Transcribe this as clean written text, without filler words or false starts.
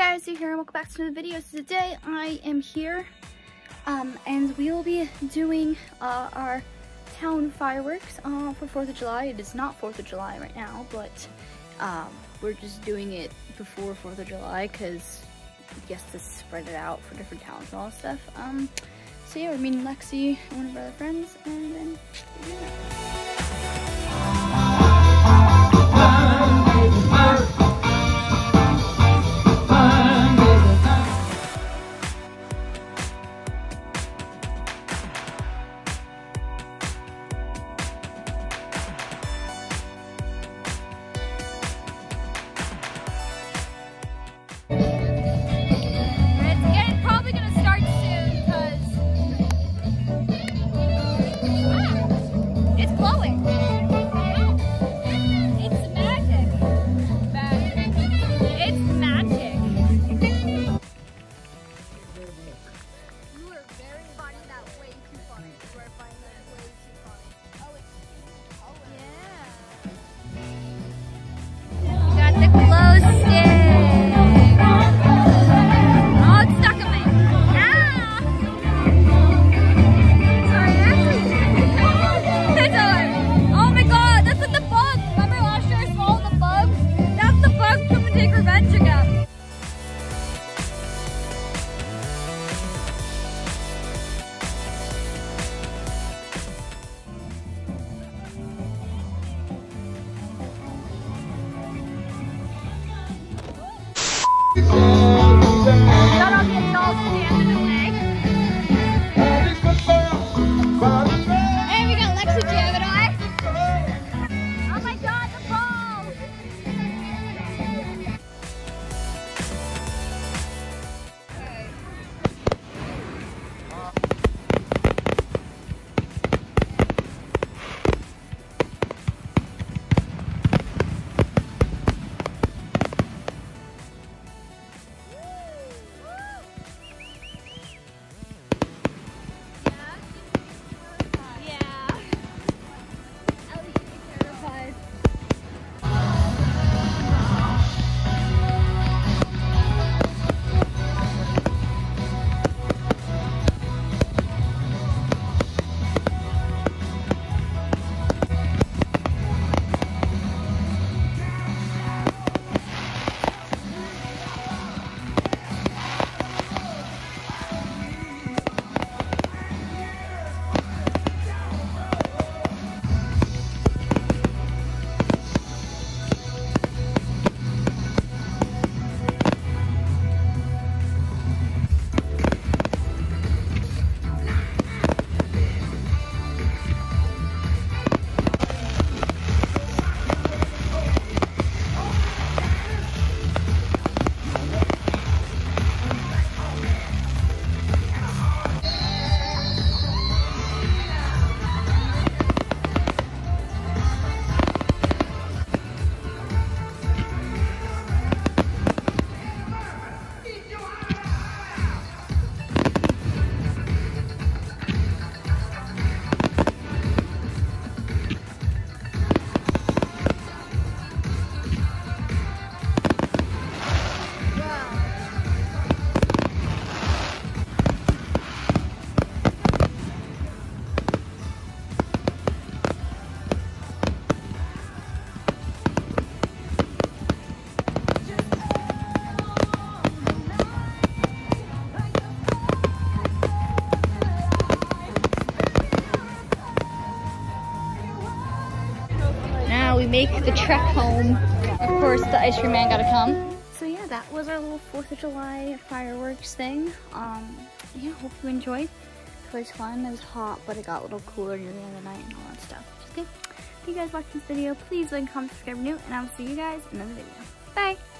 guys, Rizzy here and welcome back to another video. So today I am here and we will be doing our town fireworks for 4th of July. It is not 4th of July right now, but we're just doing it before 4th of July because I guess to spread it out for different towns and all that stuff. So yeah, we're meeting Lexi and one of our other friends, and then we're doing that. We make the trek home. Of course, the ice cream man gotta come. So yeah, that was our little 4th of July fireworks thing. Yeah, hope you enjoyed. It was fun. It was hot, but it got a little cooler near the end of the night and all that stuff. Just good. If you guys watched this video, please like, comment, subscribe, new, and I'll see you guys in another video. Bye!